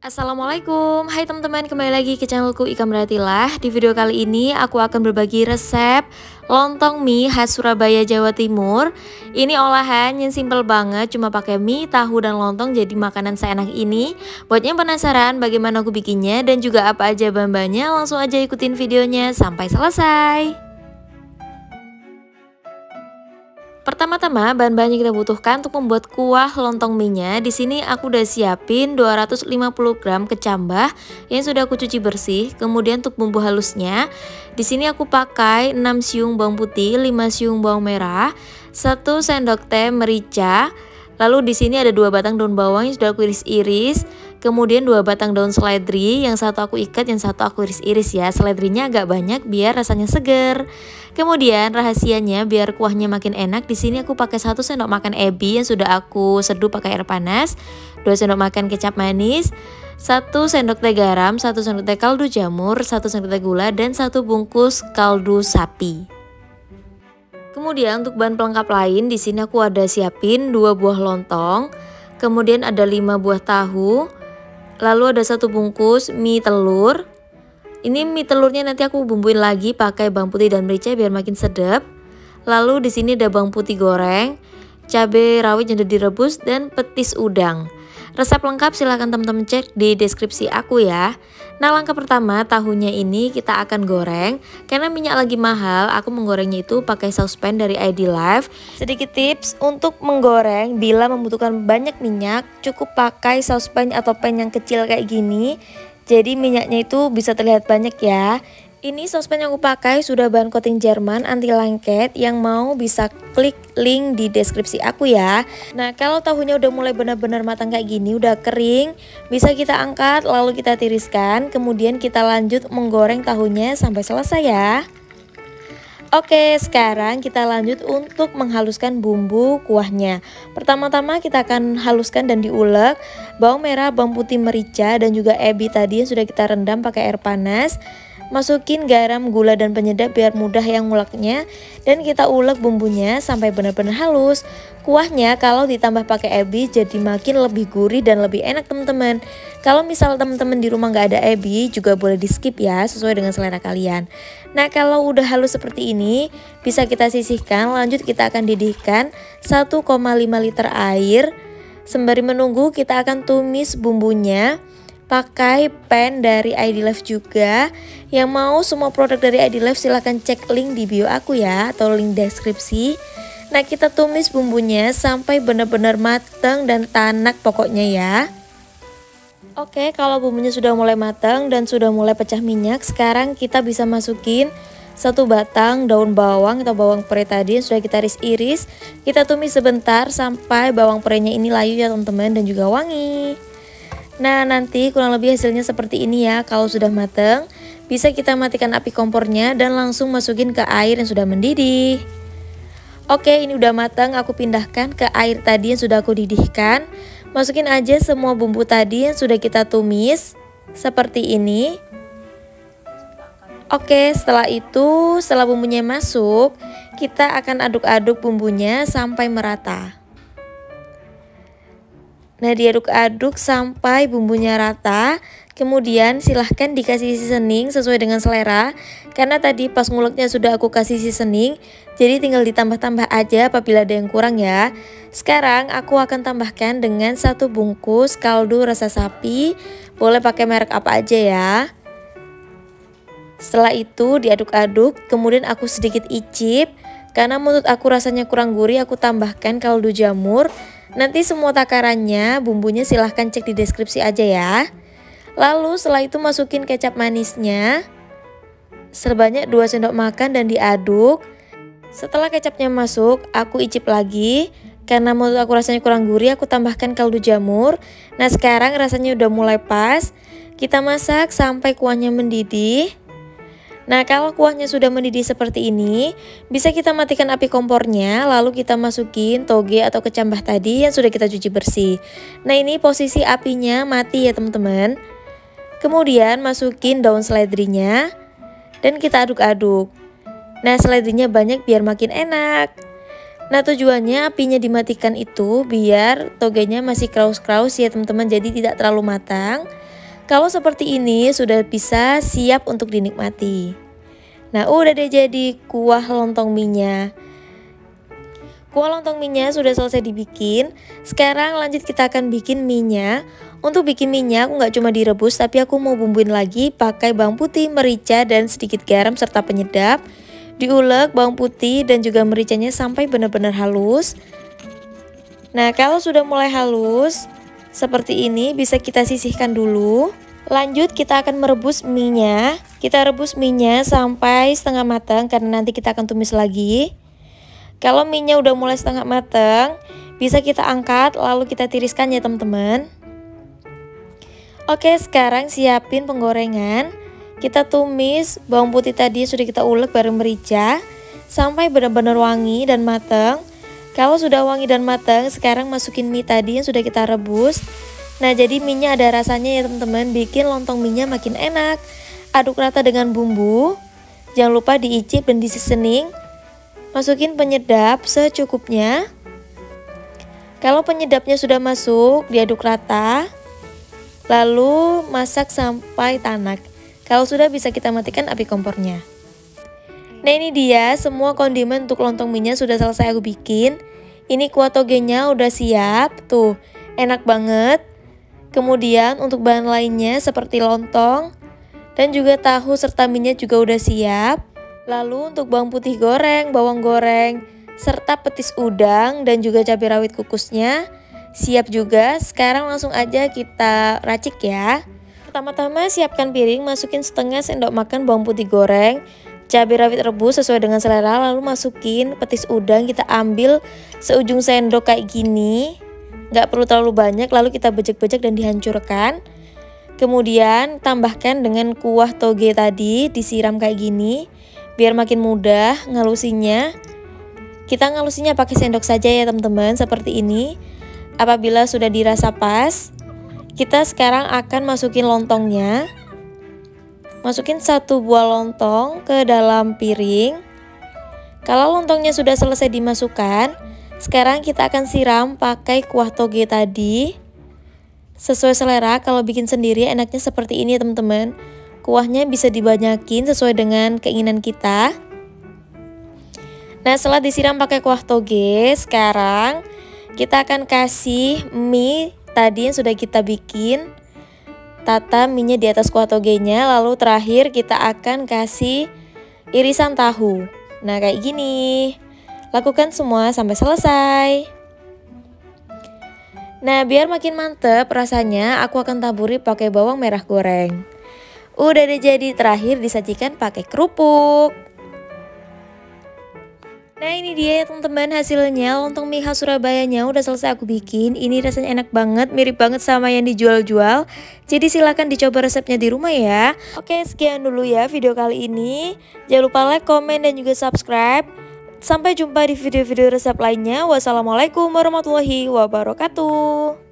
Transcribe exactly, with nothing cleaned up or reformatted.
Assalamualaikum, hai teman-teman, kembali lagi ke channelku Ika Meratilah. Di video kali ini aku akan berbagi resep lontong mie khas Surabaya, Jawa Timur. Ini olahan yang simple banget, cuma pakai mie, tahu, dan lontong jadi makanan seenak ini. Buat yang penasaran bagaimana aku bikinnya dan juga apa aja bahan-bahannya, langsung aja ikutin videonya sampai selesai. Pertama-tama, bahan-bahan yang kita butuhkan untuk membuat kuah lontong mie-nya. Di sini aku udah siapin dua ratus lima puluh gram kecambah yang sudah aku cuci bersih. Kemudian untuk bumbu halusnya, di sini aku pakai enam siung bawang putih, lima siung bawang merah, satu sendok teh merica. Lalu di sini ada dua batang daun bawang yang sudah aku iris-iris, kemudian dua batang daun seledri, yang satu aku ikat, yang satu aku iris-iris ya. Seledrinya agak banyak biar rasanya seger. Kemudian rahasianya biar kuahnya makin enak, di sini aku pakai satu sendok makan ebi yang sudah aku seduh pakai air panas, dua sendok makan kecap manis, satu sendok teh garam, satu sendok teh kaldu jamur, satu sendok teh gula, dan satu bungkus kaldu sapi. Kemudian untuk bahan pelengkap lain, di sini aku ada siapin dua buah lontong, kemudian ada lima buah tahu, lalu ada satu bungkus mie telur. Ini mie telurnya nanti aku bumbuin lagi pakai bawang putih dan merica biar makin sedap. Lalu di sini ada bawang putih goreng, cabai rawit yang sudah direbus, dan petis udang. Resep lengkap silahkan teman-teman cek di deskripsi aku ya. Nah, langkah pertama, tahunya ini kita akan goreng. Karena minyak lagi mahal, aku menggorengnya itu pakai saucepan dari I D Life. Sedikit tips untuk menggoreng bila membutuhkan banyak minyak, cukup pakai saucepan atau pan yang kecil kayak gini. Jadi minyaknya itu bisa terlihat banyak ya. Ini saucepan yang aku pakai sudah bahan coating Jerman anti lengket, yang mau bisa klik link di deskripsi aku ya. Nah, kalau tahunya udah mulai benar-benar matang kayak gini, udah kering, bisa kita angkat lalu kita tiriskan, kemudian kita lanjut menggoreng tahunya sampai selesai ya. Oke, sekarang kita lanjut untuk menghaluskan bumbu kuahnya. Pertama-tama kita akan haluskan dan diulek bawang merah, bawang putih, merica, dan juga ebi tadi yang sudah kita rendam pakai air panas. Masukin garam, gula, dan penyedap biar mudah yang nguleknya, dan kita ulek bumbunya sampai benar-benar halus. Kuahnya kalau ditambah pakai ebi jadi makin lebih gurih dan lebih enak teman-teman. Kalau misal teman-teman di rumah nggak ada ebi juga boleh di skip ya, sesuai dengan selera kalian. Nah, kalau udah halus seperti ini bisa kita sisihkan. Lanjut kita akan didihkan satu koma lima liter air. Sembari menunggu kita akan tumis bumbunya pakai pan dari I D Life juga. Yang mau semua produk dari I D Life silahkan cek link di bio aku ya, atau link deskripsi. Nah, kita tumis bumbunya sampai benar-benar matang dan tanak pokoknya ya. Oke, kalau bumbunya sudah mulai matang dan sudah mulai pecah minyak, sekarang kita bisa masukin satu batang daun bawang atau bawang pere tadi yang sudah kita iris-iris. Kita tumis sebentar sampai bawang perenya ini layu ya teman-teman, dan juga wangi. Nah, nanti kurang lebih hasilnya seperti ini ya. Kalau sudah matang, bisa kita matikan api kompornya dan langsung masukin ke air yang sudah mendidih. Oke, ini udah matang, aku pindahkan ke air tadi yang sudah aku didihkan. Masukin aja semua bumbu tadi yang sudah kita tumis seperti ini. Oke, setelah itu, setelah bumbunya masuk, kita akan aduk-aduk bumbunya sampai merata. Nah, diaduk-aduk sampai bumbunya rata. Kemudian silahkan dikasih seasoning sesuai dengan selera. Karena tadi pas nguleknya sudah aku kasih seasoning, jadi tinggal ditambah-tambah aja apabila ada yang kurang ya. Sekarang aku akan tambahkan dengan satu bungkus kaldu rasa sapi. Boleh pakai merek apa aja ya. Setelah itu diaduk-aduk, kemudian aku sedikit icip. Karena menurut aku rasanya kurang gurih, aku tambahkan kaldu jamur. Nanti semua takarannya, bumbunya silahkan cek di deskripsi aja ya. Lalu setelah itu masukin kecap manisnya sebanyak dua sendok makan dan diaduk. Setelah kecapnya masuk, aku icip lagi. Karena menurut aku rasanya kurang gurih, aku tambahkan kaldu jamur. Nah, sekarang rasanya udah mulai pas. Kita masak sampai kuahnya mendidih. Nah, kalau kuahnya sudah mendidih seperti ini, bisa kita matikan api kompornya, lalu kita masukin toge atau kecambah tadi yang sudah kita cuci bersih. Nah, ini posisi apinya mati ya teman-teman. Kemudian masukin daun seledrinya dan kita aduk-aduk. Nah, seledrinya banyak biar makin enak. Nah, tujuannya apinya dimatikan itu biar togenya masih kraus-kraus ya teman-teman, jadi tidak terlalu matang. Kalau seperti ini sudah bisa siap untuk dinikmati. Nah, udah deh jadi kuah lontong mie-nya. Kuah lontong mie-nya sudah selesai dibikin. Sekarang lanjut kita akan bikin mie-nya. Untuk bikin mie-nya aku nggak cuma direbus, tapi aku mau bumbuin lagi pakai bawang putih, merica, dan sedikit garam serta penyedap. Diulek bawang putih dan juga mericanya sampai benar-benar halus. Nah, kalau sudah mulai halus seperti ini bisa kita sisihkan dulu. Lanjut kita akan merebus mie-nya. Kita rebus mie-nya sampai setengah matang karena nanti kita akan tumis lagi. Kalau mie-nya udah mulai setengah matang, bisa kita angkat lalu kita tiriskan ya teman-teman. Oke, sekarang siapin penggorengan. Kita tumis bawang putih tadi sudah kita ulek bareng merica sampai benar-benar wangi dan matang. Kalau sudah wangi dan matang, sekarang masukin mie tadi yang sudah kita rebus. Nah, jadi mie-nya ada rasanya ya teman-teman, bikin lontong mie-nya makin enak. Aduk rata dengan bumbu. Jangan lupa diicip dan di seasoning. Masukin penyedap secukupnya. Kalau penyedapnya sudah masuk, diaduk rata. Lalu masak sampai tanak. Kalau sudah bisa kita matikan api kompornya. Nah, ini dia semua kondimen untuk lontong mie-nya sudah selesai aku bikin. Ini kuah togenya udah siap, tuh enak banget. Kemudian untuk bahan lainnya seperti lontong dan juga tahu serta mie-nya juga udah siap. Lalu untuk bawang putih goreng, bawang goreng, serta petis udang dan juga cabai rawit kukusnya siap juga. Sekarang langsung aja kita racik ya. Pertama-tama siapkan piring, masukin setengah sendok makan bawang putih goreng, cabai rawit rebus sesuai dengan selera, lalu masukin petis udang, kita ambil seujung sendok kayak gini, nggak perlu terlalu banyak, lalu kita bejek-bejek dan dihancurkan. Kemudian tambahkan dengan kuah toge tadi, disiram kayak gini, biar makin mudah ngalusinya. Kita ngalusinya pakai sendok saja ya teman-teman, seperti ini. Apabila sudah dirasa pas, kita sekarang akan masukin lontongnya. Masukin satu buah lontong ke dalam piring. Kalau lontongnya sudah selesai dimasukkan, sekarang kita akan siram pakai kuah toge tadi. Sesuai selera, kalau bikin sendiri enaknya seperti ini teman-teman. Kuahnya bisa dibanyakin sesuai dengan keinginan kita. Nah, setelah disiram pakai kuah toge, sekarang kita akan kasih mie tadi yang sudah kita bikin. Tata mie-nya di atas kuah togenya, lalu terakhir kita akan kasih irisan tahu. Nah, kayak gini. Lakukan semua sampai selesai. Nah, biar makin mantep rasanya, aku akan taburi pakai bawang merah goreng. Udah deh jadi, terakhir disajikan pakai kerupuk. Nah, ini dia ya teman-teman hasilnya, lontong mie khas Surabayanya udah selesai aku bikin. Ini rasanya enak banget, mirip banget sama yang dijual-jual. Jadi silahkan dicoba resepnya di rumah ya. Oke, sekian dulu ya video kali ini. Jangan lupa like, komen, dan juga subscribe. Sampai jumpa di video-video resep lainnya. Wassalamualaikum warahmatullahi wabarakatuh.